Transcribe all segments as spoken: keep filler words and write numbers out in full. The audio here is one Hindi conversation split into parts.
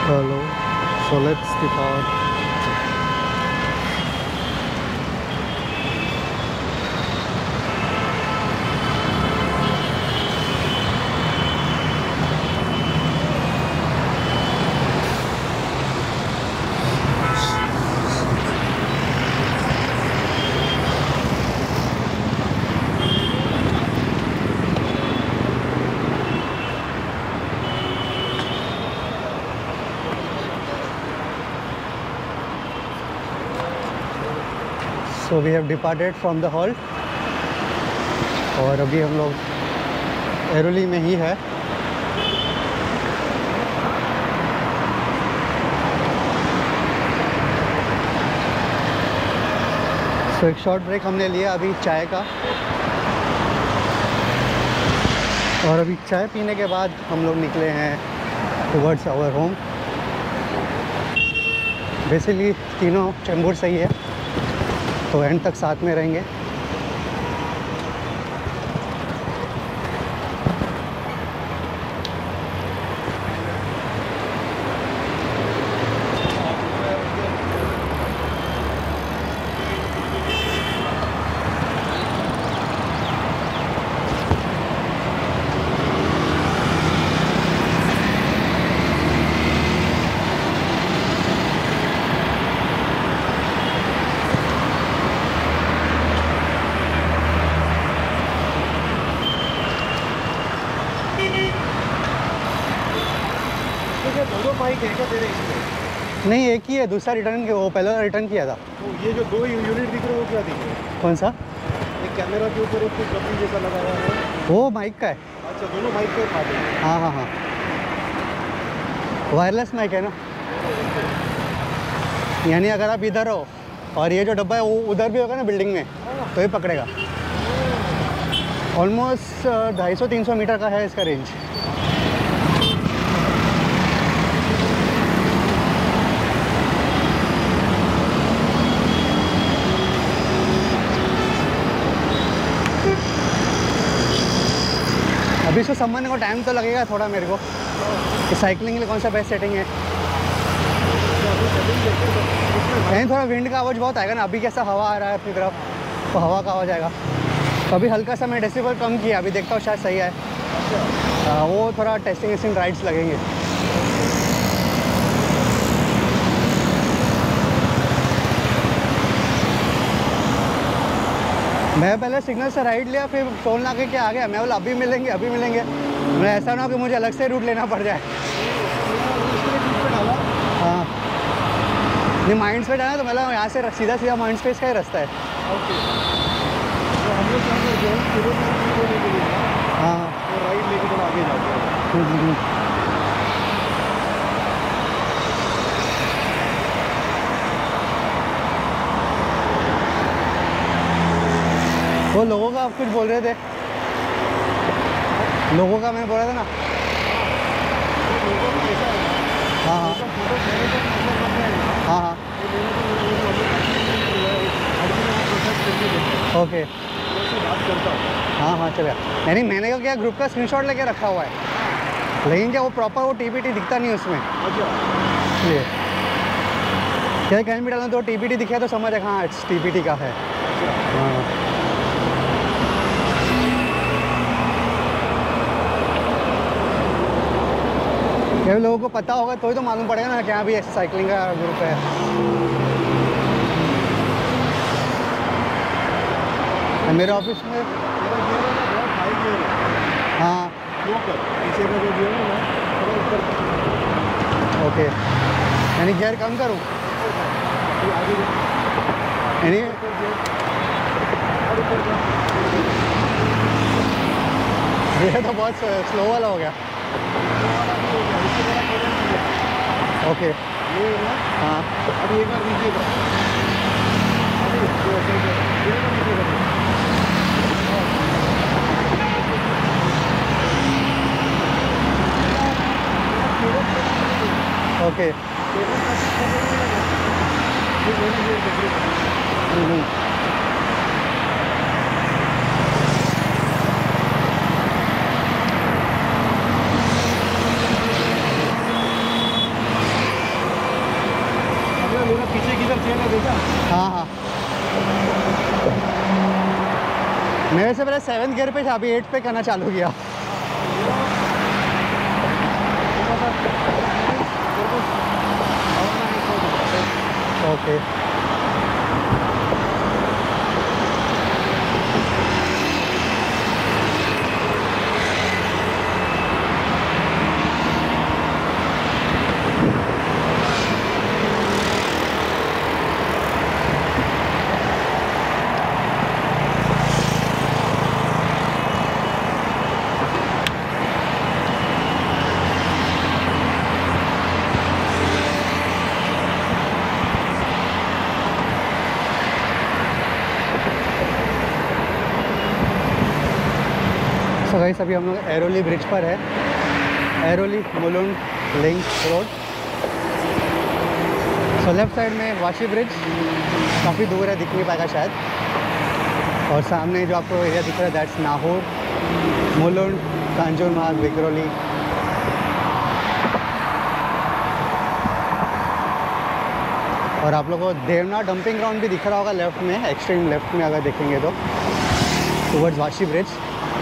Hello, so let's depart. So we have departed from the hall और अभी हम लोग एरोली में ही है। so एक शॉर्ट ब्रेक हमने लिया अभी चाय का, और अभी चाय पीने के बाद हम लोग निकले हैं टुवर्ड्स आवर होम। बेसिकली तीनों चेंबूर से ही है तो एंड तक साथ में रहेंगे। दो बाइक है क्या तेरे इसमें? नहीं, एक ही है, दूसरा रिटर्न वो पहले रिटर्न किया था। तो ये जो दो यूनिट दिख रहे हो वो क्या दिख रहे हैं? कौन सा? एक कैमरा के ऊपर एक कपड़ी जैसा लगा हुआ है, वो माइक का है। अच्छा, दोनों माइक के खाते हैं। हाँ हाँ हाँ, वायरलेस माइक है ना, यानी अगर आप इधर हो और ये जो डब्बा है वो उधर भी होगा ना बिल्डिंग में तो ये पकड़ेगा। ऑलमोस्ट ढाई सौ तीन सौ मीटर का है इसका रेंज। अभी इसको समझने को टाइम तो लगेगा थोड़ा मेरे को कि साइकिलिंग के लिए कौन सा बेस्ट सेटिंग है। कहीं थोड़ा विंड का आवाज़ बहुत आएगा ना, अभी कैसा हवा आ रहा है अपनी तरफ तो हवा का आवाज़ आएगा। तो अभी हल्का सा मैं डेसिबल कम किया, अभी देखता हूँ शायद सही है। आ, वो थोड़ा टेस्टिंग वेस्टिंग राइड्स लगेंगे। मैं पहले सिग्नल से राइट लिया, फिर टोल नाके के आ गया। मैं बोला अभी मिलेंगे अभी मिलेंगे, मैं ऐसा ना हो कि मुझे अलग से रूट लेना पड़ जाए। हाँ, नहीं माइंड स्पेस है तो मतलब यहाँ से सीधा सीधा माइंड स्पेस का ही रास्ता है। ओके, तो हम लोग हाँ, राइट लेके थोड़ा आगे जाते हैं। वो लोगों का आप कुछ बोल रहे थे, लोगों का मैं बोल रहा था ना। हाँ हाँ हाँ हाँ, ओके, हाँ हाँ चलेगा। यानी मैंने क्या किया, ग्रुप का स्क्रीनशॉट लेके रखा हुआ है, लेकिन क्या वो प्रॉपर वो टीपीटी दिखता नहीं उसमें। इसलिए क्या कहीं भी डालना तो टीपीटी दिखा तो समझ है हाँ टीपीटी का है। हाँ, क्या लोगों को पता होगा तो ही तो मालूम पड़ेगा ना कि यहाँ भी ऐसे साइकिलिंग का ग्रुप है। मेरे ऑफिस में हाँ, पीछे का जो है ना थोड़ा ऊपर। ओके, यानी गियर कम करूँ यानी ये तो बहुत स्लो वाला हो गया। ओके, ये ना हाँ, अभी एक बार नीचे ओके, नीचे में देखा। हाँ हाँ, मेरे से पहले सेवन गियर पे था, अभी एट पे करना चालू किया। ओके सो गाइस, अभी हम लोग एरोली ब्रिज पर है, Airoli Mulund link road. So left side में वाशी ब्रिज, काफ़ी दूर है, दिख नहीं पाएगा शायद। और सामने जो आपको एरिया दिख रहा है दैट्स नाहौर, मुलुंड, कांजूरमार्ग, विक्रोली। और आप लोगों को देवना डंपिंग ग्राउंड भी दिख रहा होगा लेफ्ट में, एक्सट्रीम लेफ्ट में अगर देखेंगे तो, towards Vashi bridge.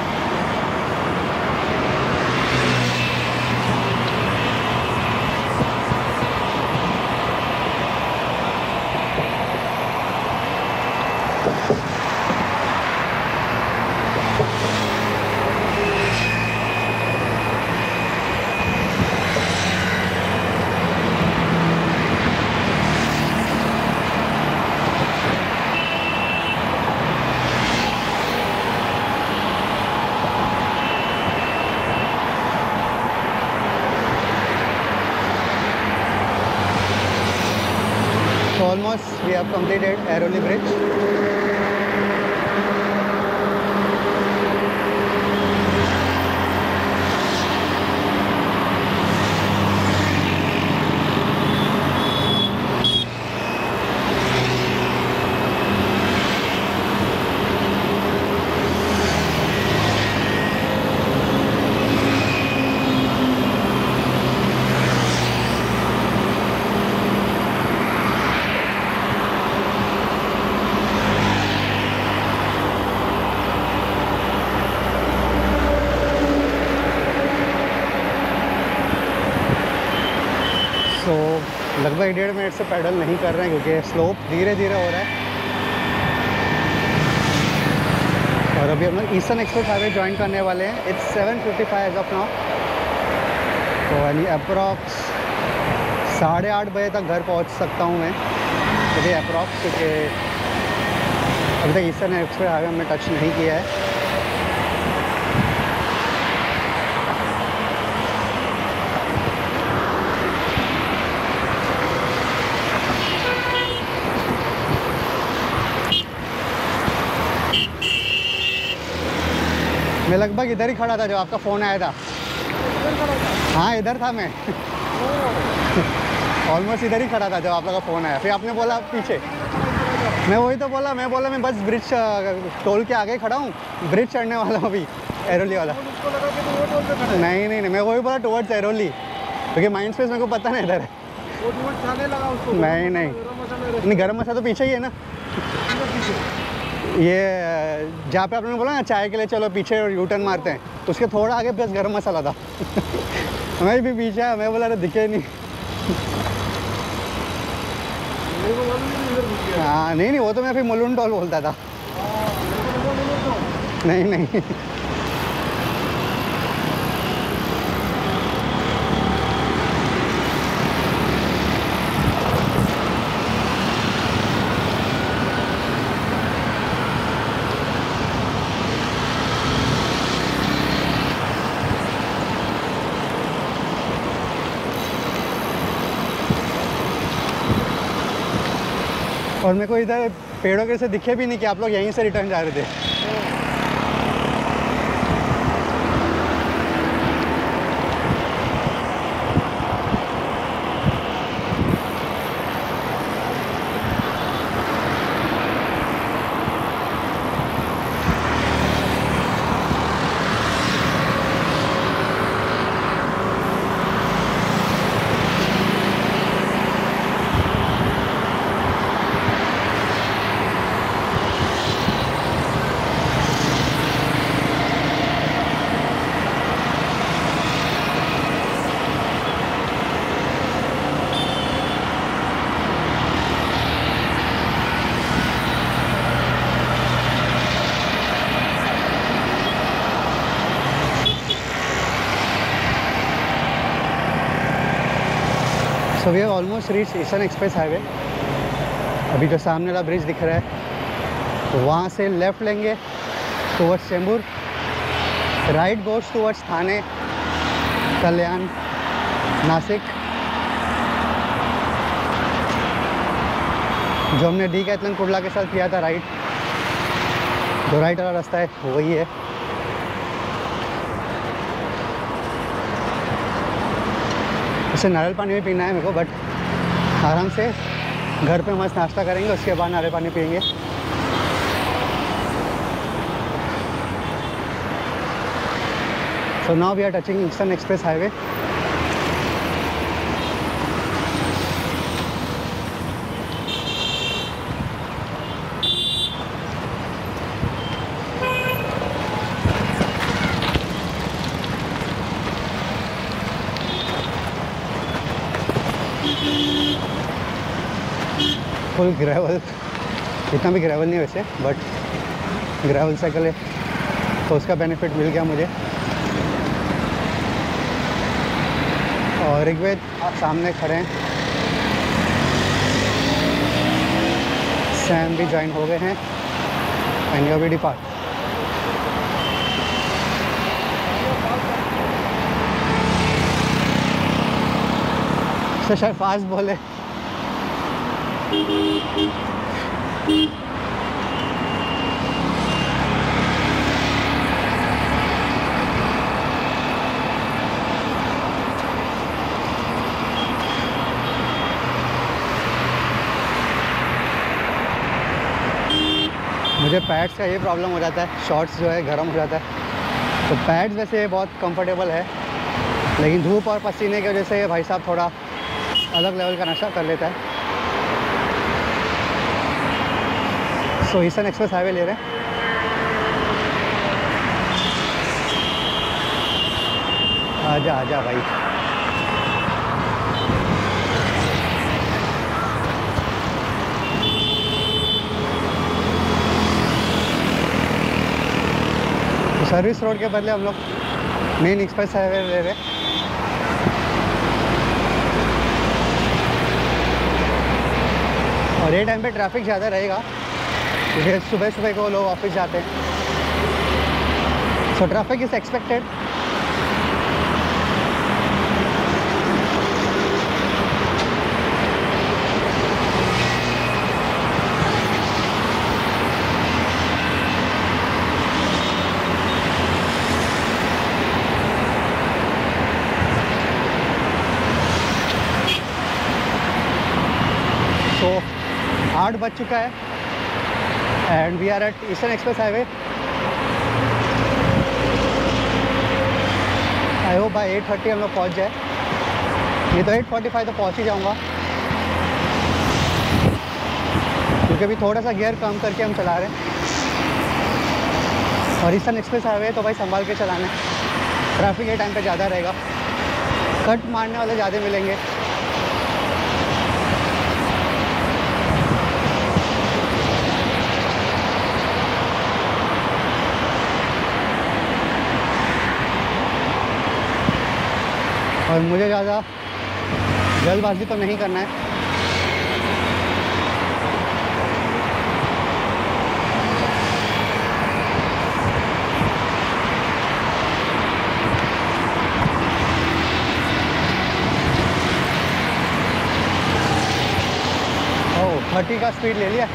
So almost we have completed Airoli Bridge. तो लगभग डेढ़ मिनट से पैडल नहीं कर रहे हैं क्योंकि स्लोप धीरे धीरे हो रहा है। और अभी हम लोग ईस्टर्न एक्सप्रेस हाईवे ज्वाइन करने वाले हैं। It's seven fifty five as of now. तो यानी अप्रॉक्स साढ़े आठ बजे तक घर पहुंच सकता हूं मैं, क्योंकि अप्रॉक्स क्योंकि अभी तक ईस्टर्न एक्सप्रेस हाईवे हमने टच नहीं किया है। मैं लगभग इधर ही खड़ा था जब आपका फ़ोन आया था। हाँ इधर था मैं ऑलमोस्ट इधर ही खड़ा था जब आप लोग का फ़ोन आया। फिर आपने बोला पीछे, मैं वही तो बोला मैं बोला मैं बस ब्रिज टोल के आगे खड़ा हूँ, ब्रिज चढ़ने वाला हूँ अभी, एरोली वाला। नहीं नहीं नहीं मैं वही बोला टुवर्ड्स एरोली, क्योंकि माइंड स्पेस मेरे को पता नहीं इधर है। नहीं नहीं नहीं गरम मसाला तो पीछे ही है ना, ये जहाँ पे आपने बोला ना चाय के लिए चलो पीछे और यू टर्न मारते हैं, तो उसके थोड़ा आगे बस गरम मसाला था मैं भी पीछे है, मैं बोला अरे दिखे नहीं। हाँ नहीं नहीं वो तो मैं फिर मुलुंड टोल बोलता था। नहीं नहीं और मेरे को इधर पेड़ों के से दिखे भी नहीं कि आप लोग यहीं से रिटर्न जा रहे थे। So we have almost reach eastern express highway. अभी जो सामने वाला ब्रिज दिख रहा है वहाँ से लेफ़्ट लेंगे towards Chembur, right goes towards Thane, Kalyan, Nashik. जो हमने डी कैथलन कुर्ला के साथ किया था राइट, जो राइट वाला रास्ता है वही है। इससे नारियल पानी भी पीना है मेरे को, बट आराम से घर पे मस्त नाश्ता करेंगे, उसके बाद नारियल पानी पियेंगे। So now we are touching Eastern express Highway. Full gravel, इतना भी ग्रेवल नहीं वैसे, बट ग्रेवल साइकिल है तो उसका बेनिफिट मिल गया मुझे। और ऋग्वेद आप सामने खड़े हैं, सैम भी ज्वाइन हो गए हैं एंड यू बी डिपार्ट। तो शायद फास्ट बोले। मुझे पैड्स का ये प्रॉब्लम हो जाता है, शॉर्ट्स जो है गर्म हो जाता है। तो पैड्स वैसे बहुत कंफर्टेबल है, लेकिन धूप और पसीने की वजह से भाई साहब थोड़ा अलग लेवल का नशा कर लेता है। सो ईस्टर्न एक्सप्रेस हाईवे ले रहे हैं। आजा आजा भाई। तो सर्विस रोड के बदले हम लोग मेन एक्सप्रेस हाईवे ले रहे हैं। और ये टाइम पे ट्रैफिक ज़्यादा रहेगा क्योंकि सुबह सुबह को लोग ऑफिस जाते हैं। So traffic is expected. तो आठ बज चुका है and we are at Eastern express Highway. I hope by eight thirty हम लोग पहुँच जाए, नहीं तो एट फोर्टी फाइव तो पहुँच ही जाऊँगा, क्योंकि अभी थोड़ा सा गियर कम करके हम चला रहे हैं। और ईस्टर्न एक्सप्रेस हाईवे तो भाई संभाल के चलाना है, ट्रैफिक ये टाइम पे ज़्यादा रहेगा, कट मारने वाले ज़्यादा मिलेंगे। और मुझे ज़्यादा जल्दबाजी तो नहीं करना है। ओह थर्टी का स्पीड ले लिया।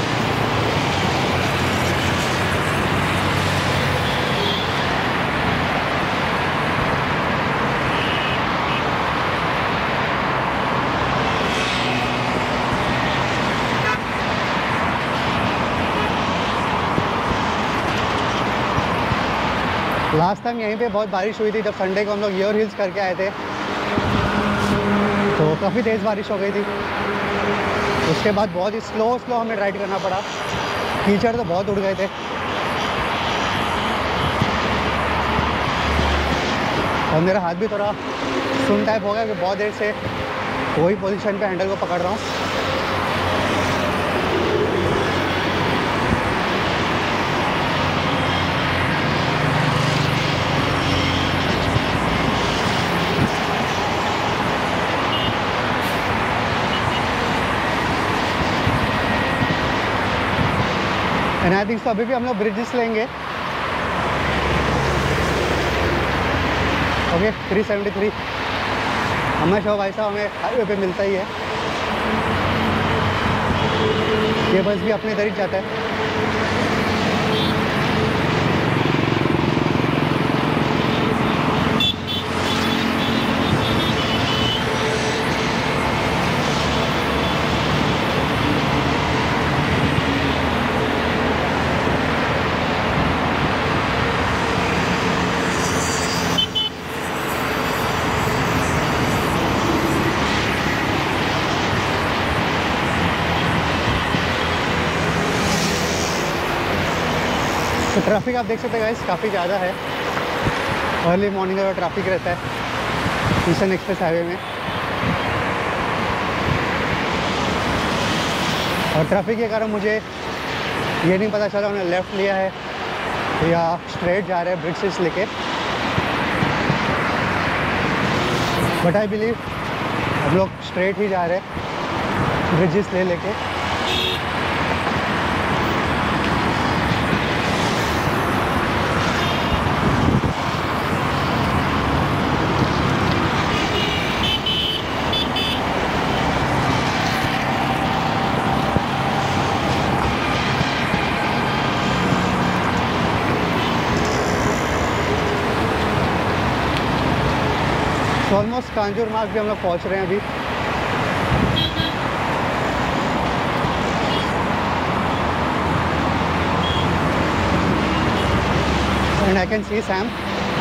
लास्ट टाइम यहीं पे बहुत बारिश हुई थी, जब संडे को हम लोग योर हिल्स करके आए थे तो काफ़ी तेज़ बारिश हो गई थी। उसके बाद बहुत ही स्लो स्लो हमें राइड करना पड़ा, कीचड़ तो बहुत उड़ गए थे। और मेरा हाथ भी थोड़ा सुन टाइप हो गया कि बहुत देर से वही पोजीशन पे हैंडल को पकड़ रहा हूँ। एंड आई थिंक सो अभी भी हम लोग ब्रिजेस लेंगे। ओके थ्री सेवेंटी थ्री हमेशा भाई साहब हमें हाईवे पे मिलता ही है। ये बस भी अपने इधर ही जाता है। तो ट्रैफिक आप देख सकते हैं गाइस काफ़ी ज़्यादा है। अर्ली मॉर्निंग का ट्रैफिक रहता है ईस्टर्न एक्सप्रेस हाईवे में। और ट्रैफिक के कारण मुझे ये नहीं पता चला उन्होंने लेफ़्ट लिया है या स्ट्रेट जा रहे हैं ब्रिजेस लेके। बट आई बिलीव हम लोग स्ट्रेट ही जा रहे हैं ब्रिजेस ले लेके। तो ऑलमोस्ट कांजूर मार्ग भी हम लोग पहुँच रहे हैं अभी। And I can see Sam.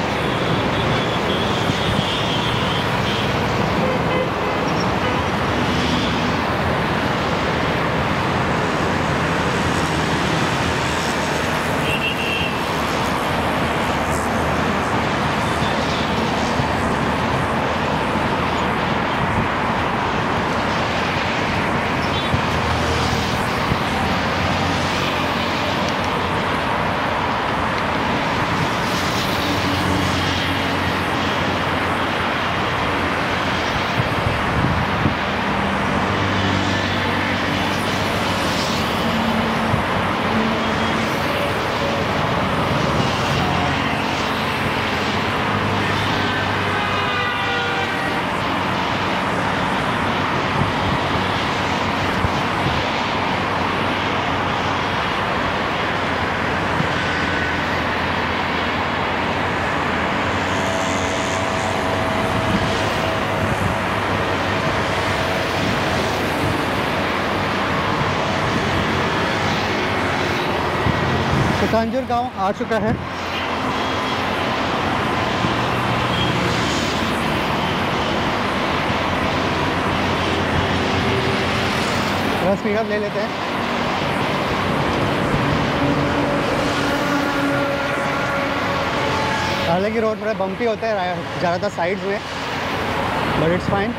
तो कांजूर गांव आ चुका है। थोड़ा स्पीड अप ले लेते हैं। हालांकि रोड थोड़ा बम्पी होता है ज़्यादातर साइड्स में, बट इट्स फाइन।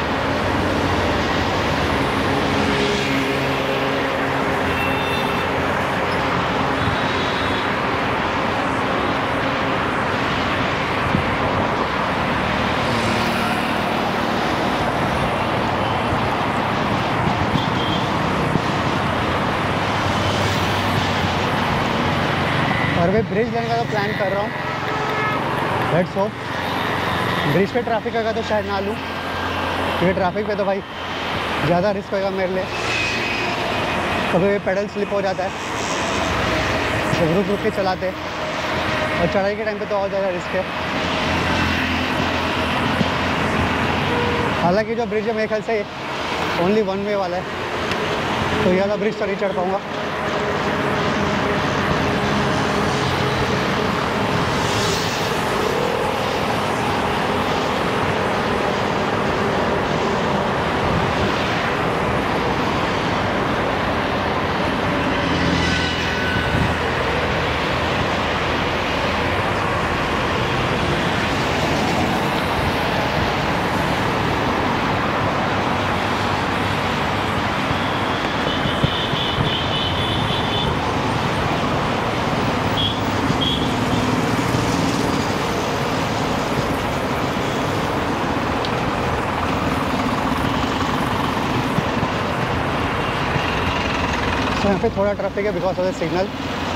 और मैं ब्रिज लेने का तो प्लान कर रहा हूँ। लेट्स होप ब्रिज पे ट्रैफिक होगा तो शायद ना लूँ, क्योंकि ट्रैफिक पे तो भाई ज़्यादा रिस्क होगा मेरे लिए। कभी पेडल स्लिप हो जाता है तो रुक रुक के चलाते, और चढ़ाई के टाइम पे तो और ज़्यादा रिस्क है। हालांकि जो ब्रिज है मेरे ख्याल से ओनली वन वे वाला है, तो ज़्यादा ब्रिज तो नहीं चढ़ पाऊँगा। यहाँ पे थोड़ा ट्रैफिक है बिकॉज ऑफ द सिग्नल,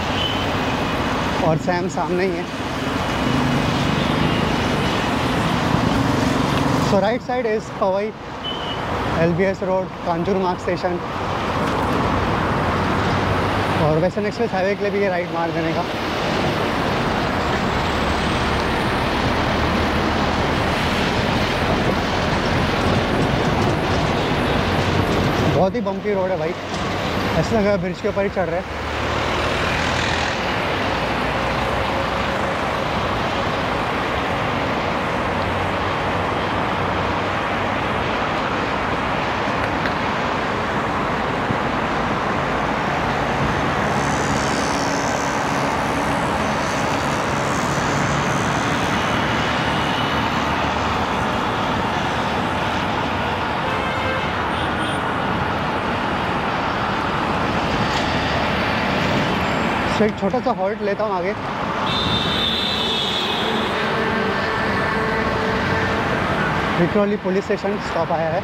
और सैम सामने ही है। So right side is Powai, L B S road, Kanjurmarg station, और वेस्टर्न एक्सप्रेस हाईवे के लिए भी ये राइट मार देने का। बहुत ही बम्पी रोड है भाई, ऐसा लगा ब्रिज के ऊपर ही चढ़ रहे हैं। तो एक छोटा सा हॉल्ट लेता हूँ आगे। विक्रोली पुलिस स्टेशन स्टॉप आया है।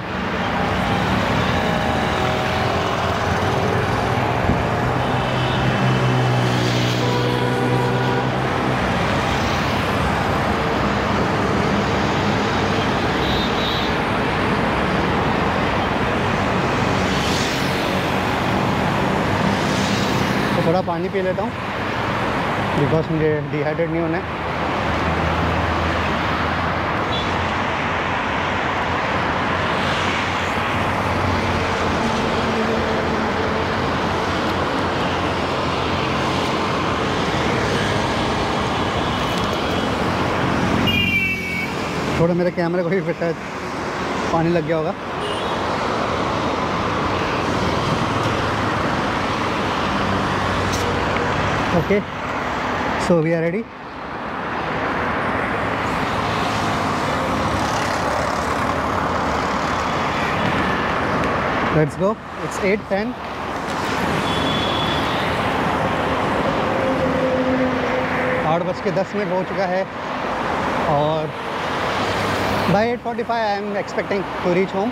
थोड़ा पानी पी लेता हूँ बिकॉज मुझे डिहाइड्रेट नहीं होना है। थोड़ा मेरे कैमरे को भी शायद पानी लग गया होगा। Okay, so we are ready. Let's go. It's eight ten. आठ बज के दस मिनट हो चुका है और by eight forty-five I am expecting to reach home.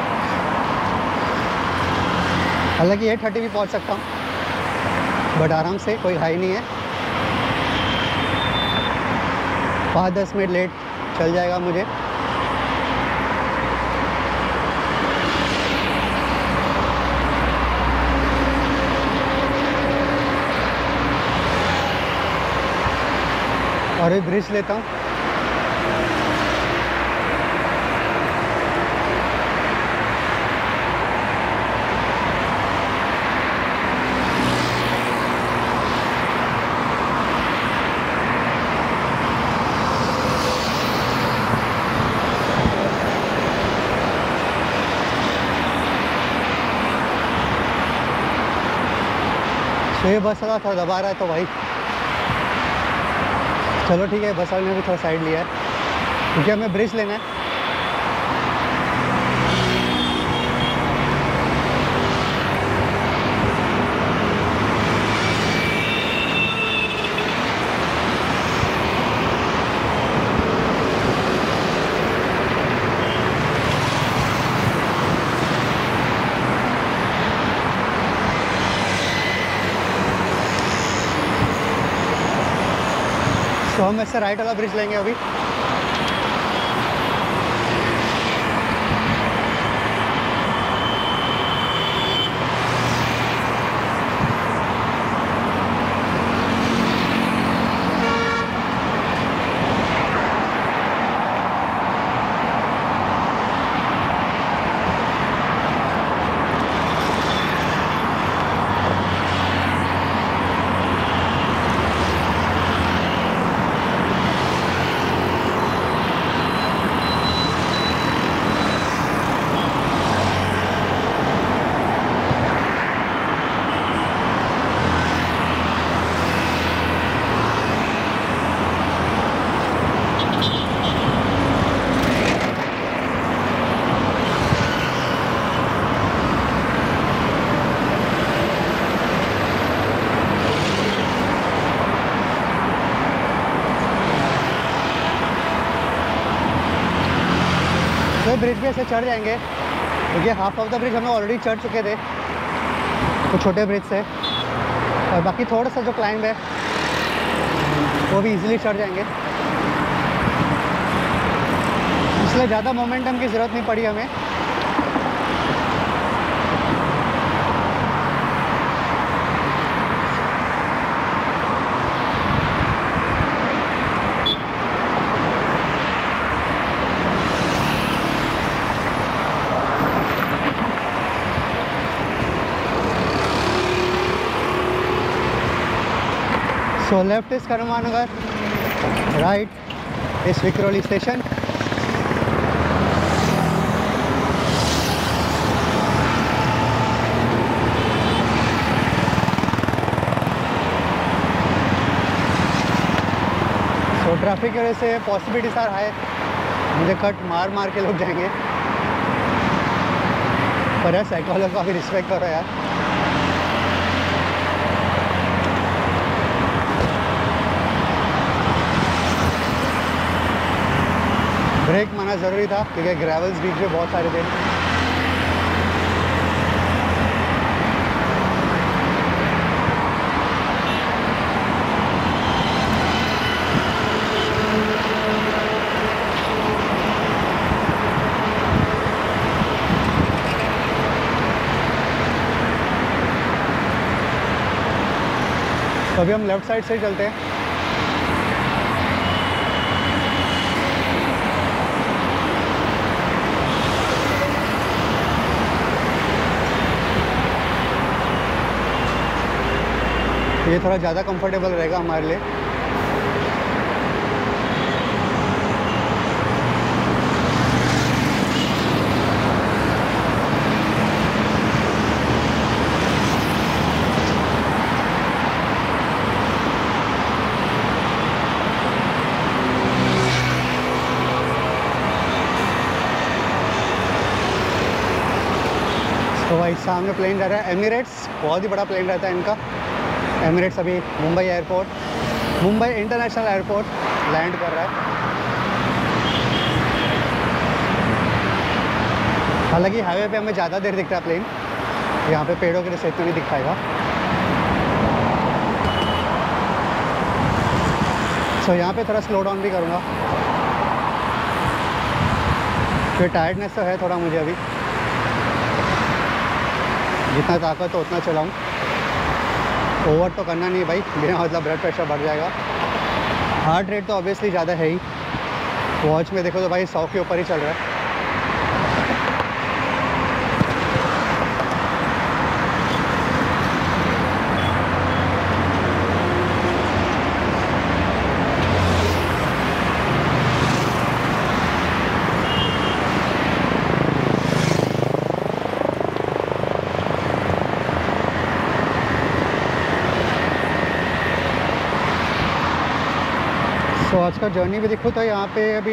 हालांकि eight thirty भी पहुंच सकता हूँ, बट आराम से, कोई हाई नहीं है। पाँच दस मिनट लेट चल जाएगा मुझे। और एक ब्रिज लेता हूँ। तो ये बस वाला थोड़ा दबा रहा है तो भाई चलो ठीक है, बस वाले ने भी थोड़ा साइड लिया है क्योंकि हमें ब्रिज लेना है। तो हम ऐसे राइट वाला ब्रिज लेंगे अभी। तो ब्रिज पे ऐसे चढ़ जाएंगे क्योंकि हाफ ऑफ द ब्रिज हम लोग ऑलरेडी चढ़ चुके थे। वो छोटे ब्रिज से, और बाकी थोड़ा सा जो क्लाइंब है वो भी इजीली चढ़ जाएंगे, इसलिए ज़्यादा मोमेंटम की ज़रूरत नहीं पड़ी हमें। So left is Karamanagar, right is Vikhroli station. So traffic की वजह से पॉसिबिलिटीज आर हाई, मुझे कट मार मार के लोग जाएंगे, पर यार साइकिल का भी रिस्पेक्ट करो यार। ब्रेक मारना ज़रूरी था क्योंकि ग्रेवल्स बीच में बहुत सारे थे। तो अभी हम लेफ़्ट साइड से ही चलते हैं। ये थोड़ा ज़्यादा कंफर्टेबल रहेगा हमारे लिए। तो भाई सामने प्लेन जा रहा है एमिरेट्स, बहुत ही बड़ा प्लेन रहता है इनका। एमिरेट्स अभी Mumbai airport, Mumbai international airport land कर रहा है। हालांकि हाईवे पे हमें ज़्यादा देर दिखता है प्लेन, यहाँ पे पेड़ों के वजह से नहीं दिख पाएगा। सो यहाँ पे थोड़ा स्लो डाउन भी करूँगा, फिर टायर्डनेस तो है थोड़ा मुझे अभी, जितना ताकत हो उतना चलाऊँ। ओवर तो करना नहीं भाई, बिना मतलब ब्लड प्रेशर बढ़ जाएगा। हार्ट रेट तो ऑब्वियसली ज़्यादा है ही, वॉच में देखो तो भाई सौ के ऊपर ही चल रहा है। तो आज का जर्नी भी देखो तो यहाँ पे अभी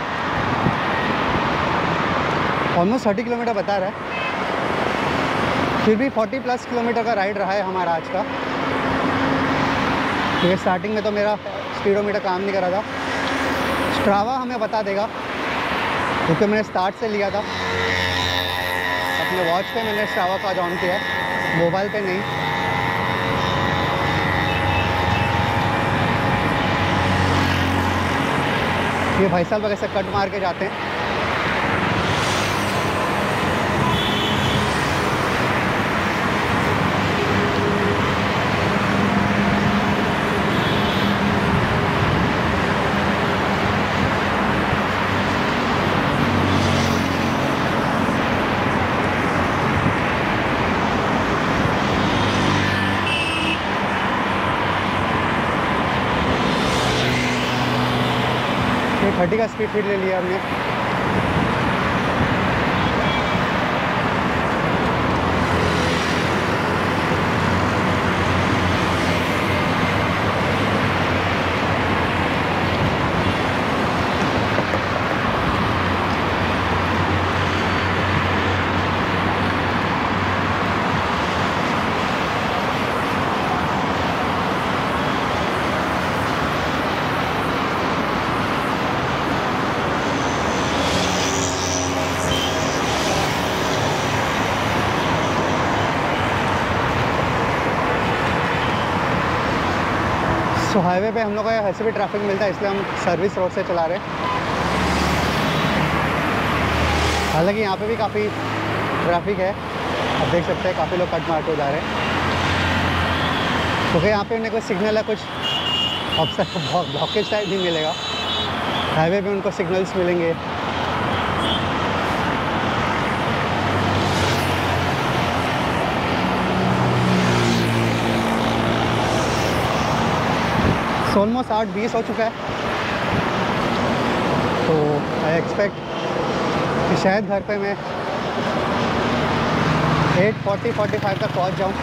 ऑलमोस्ट थर्टी किलोमीटर बता रहा है, फिर भी फोर्टी प्लस किलोमीटर का राइड रहा है हमारा आज का। क्योंकि स्टार्टिंग में तो मेरा स्पीडोमीटर काम नहीं कर रहा था। स्ट्रावा हमें बता देगा क्योंकि मैंने स्टार्ट से लिया था, अपने वॉच पे मैंने स्ट्रावा का ऑन किया, मोबाइल पे नहीं। ये भाई साहब कैसे कट मार के जाते हैं। थर्टी का स्पीड फीड ले लिया हमने। सो हाईवे पे हम लोग को ऐसे भी ट्रैफिक मिलता है, इसलिए हम सर्विस रोड से चला रहे हैं। हालांकि यहाँ पे भी काफ़ी ट्रैफिक है, आप देख सकते हैं काफ़ी लोग कट मार के जा रहे हैं, क्योंकि यहाँ पे उन्हें कोई सिग्नल है, कुछ ऑब्स्टैकल ब्लॉकेज टाइप नहीं मिलेगा। हाईवे पे उनको सिग्नल्स मिलेंगे। ऑलमोस्ट आठ बीस हो चुका है, तो आई एक्सपेक्ट कि शायद घर पे मैं एट फोर्टी फोर्टी फाइव तक पहुंच जाऊं।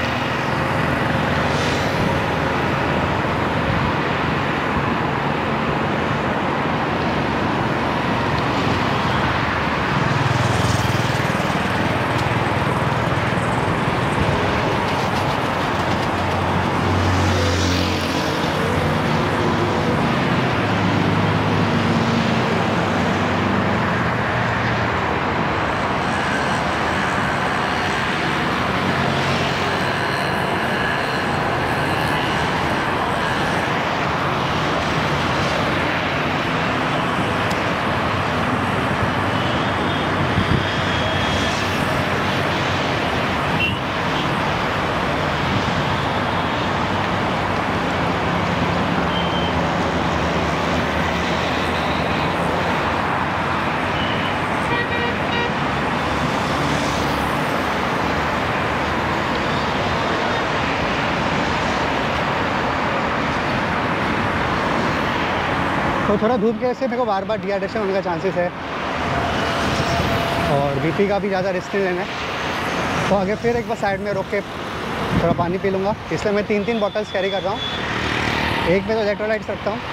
तो थोड़ा धूप की वजह से मेरे को बार बार डिहाइड्रेशन होने का चांसेस है, और बीपी का भी ज़्यादा रिस्क नहीं लेना है। तो आगे फिर एक बार साइड में रोक के थोड़ा पानी पी लूँगा, इसलिए मैं तीन तीन बॉटल्स कैरी कर रहा हूँ। एक में तो इलेक्ट्रोलाइट्स रखता हूँ,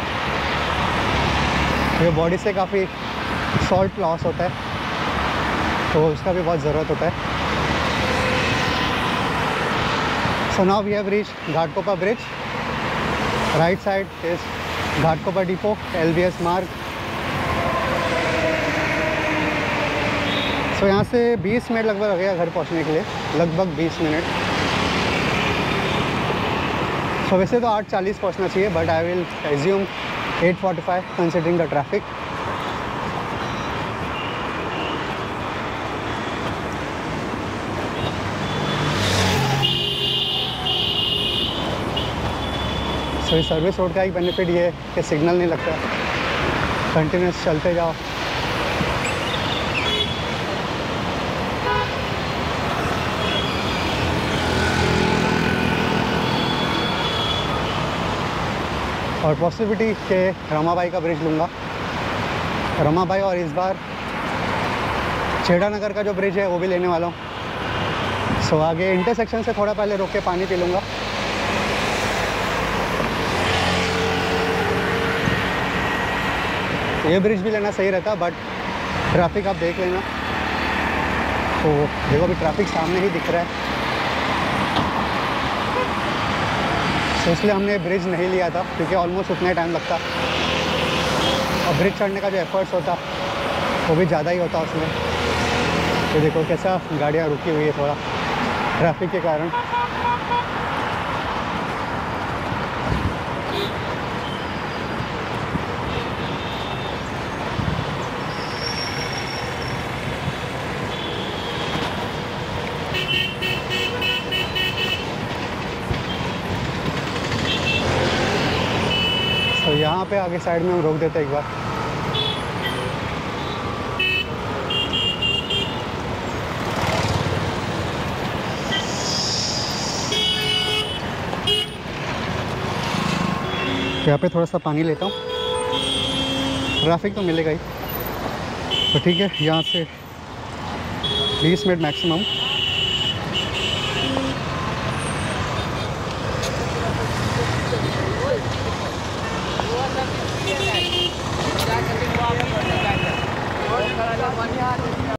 ये बॉडी से काफ़ी सॉल्ट लॉस होता है, तो उसका भी बहुत ज़रूरत होता है। So now we have reached Ghatkopar bridge. Right side is Ghatkopar depot, L B S Marg. So यहाँ से बीस मिनट लगभग लगेगा घर पहुँचने के लिए, लगभग बीस मिनट। सो वैसे तो आठ चालीस पहुँचना चाहिए, but I will assume eight forty five considering the traffic. तो इस सर्विस रोड का एक बेनिफिट ये है कि सिग्नल नहीं लगता, कंटिन्यूस चलते जाओ। और पॉसिबिलिटी के रमाबाई का ब्रिज लूँगा, रमाबाई, और इस बार छेड़ा नगर का जो ब्रिज है वो भी लेने वाला हूँ। सो आगे इंटरसेक्शन से थोड़ा पहले रोक के पानी पी लूँगा। ये ब्रिज भी लेना सही रहता, बट ट्रैफिक आप देख लेना। तो देखो अभी ट्रैफिक सामने ही दिख रहा है, तो इसलिए हमने ब्रिज नहीं लिया था, क्योंकि ऑलमोस्ट उतना ही टाइम लगता, और ब्रिज चढ़ने का जो एफर्ट्स होता वो भी ज़्यादा ही होता उसमें। तो देखो कैसा गाड़ियाँ रुकी हुई है थोड़ा ट्रैफिक के कारण। तो यहाँ पे आगे साइड में हम रोक देते हैं एक बार। यहाँ पे थोड़ा सा पानी लेता हूँ, ट्रैफिक तो मिलेगा ही, तो ठीक है। यहाँ से बीस मिनट मैक्सिमम। और